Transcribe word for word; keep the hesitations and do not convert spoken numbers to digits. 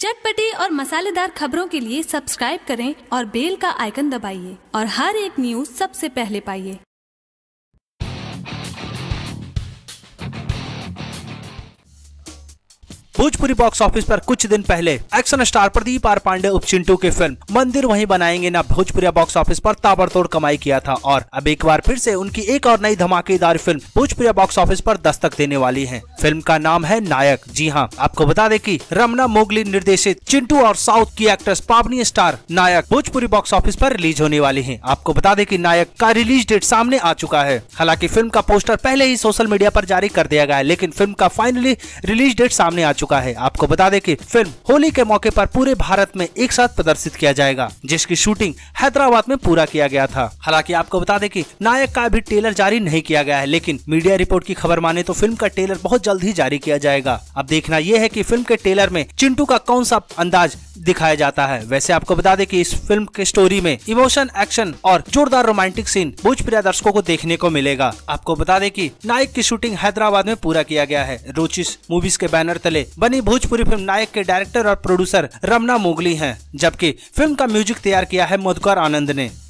चटपटी और मसालेदार खबरों के लिए सब्सक्राइब करें और बेल का आइकन दबाइए और हर एक न्यूज़ सबसे पहले पाइए। भोजपुरी बॉक्स ऑफिस पर कुछ दिन पहले action star Pradeep R Pandey उप चिंटू की फिल्म मंदिर वहीं बनाएंगे ना भोजपुरी बॉक्स ऑफिस पर ताबड़तोड़ कमाई किया था और अब एक बार फिर से उनकी एक और नई धमाकेदार फिल्म भोजपुरी बॉक्स ऑफिस पर दस्तक देने वाली है। फिल्म का नाम है नायक। जी हाँ, आपको बता दें कि रमना मोगली निर्देशित चिंटू और साउथ की actress Pavani star Nayak Bhojpuri box office पर रिलीज होने वाली है। आपको बता दें कि नायक का रिलीज डेट सामने आ चुका है। हालांकि फिल्म का पोस्टर पहले ही सोशल मीडिया पर जारी कर दिया गया है, लेकिन फिल्म का फाइनली रिलीज डेट सामने आ चुका है। आपको बता दें कि फिल्म होली के मौके पर पूरे भारत में एक साथ प्रदर्शित किया जाएगा, जिसकी शूटिंग हैदराबाद में पूरा किया गया था। हालांकि आपको बता दें कि नायक का अभी ट्रेलर जारी नहीं किया गया है, लेकिन मीडिया रिपोर्ट की खबर माने तो फिल्म का ट्रेलर बहुत जल्द ही जारी किया जाएगा। अब देखना यह है कि फिल्म के ट्रेलर में चिंटू का कौन सा अंदाज दिखाया जाता है। वैसे आपको बता दें कि इस फिल्म के स्टोरी में इमोशन, एक्शन और जोरदार रोमांटिक सीन भोजपुरी दर्शकों को देखने को मिलेगा। आपको बता दें कि नायक की शूटिंग हैदराबाद में पूरा किया गया है। रोचिस मूवीज के बैनर तले बनी भोजपुरी फिल्म नायक के डायरेक्टर और प्रोड्यूसर रमना मोगली हैं, जबकि फिल्म का म्यूजिक तैयार किया है मधुकर आनंद ने।